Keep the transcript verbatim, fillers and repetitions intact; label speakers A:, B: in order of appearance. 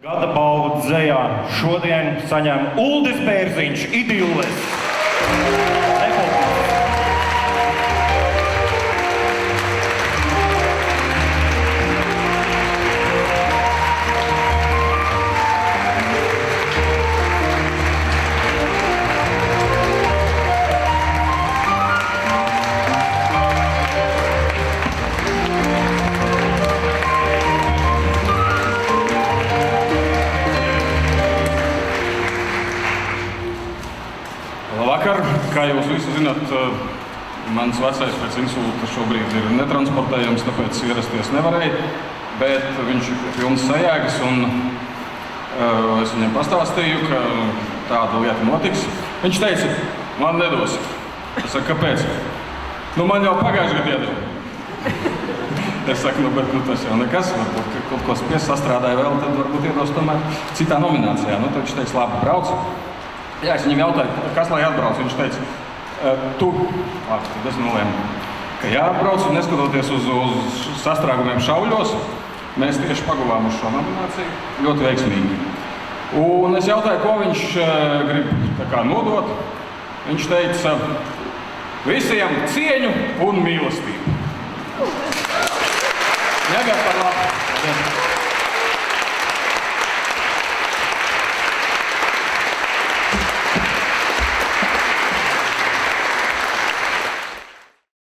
A: Gada balvu dzejā šodien saņem Uldis Bērziņš, Idilles.
B: Labvakar! Kā jūs visi zināt, mans vecais pēc insulta šobrīd ir netransportējams, tāpēc ierasties nevarēja, bet viņš ir pilns sajēgas un uh, es viņam pastāstīju, ka tāda lieta notiks. Viņš teica, man nedos. Es saku, kāpēc? Nu, man jau pagājuši gadu iedod. Es saku, nu, bet nu, tas jau nekas, varbūt, ka kaut ko spies sastrādāja vēl, tad varbūt iedos tomēr citā nominācijā. Nu, tad viņš teica, labi, brauc. Jā, es viņam jautāju, kas lai atbrauc, viņš teica, tu, labi, tad es nolēmu, ka jāatbrauc un neskatoties uz, uz sastrāgumiem šauļos, mēs tieši paguvām uz šo nomināciju ļoti veiksmīgi. Un es jautāju, ko viņš grib tā kā nodot, viņš teica, visiem cieņu un mīlestību. Negar par labu.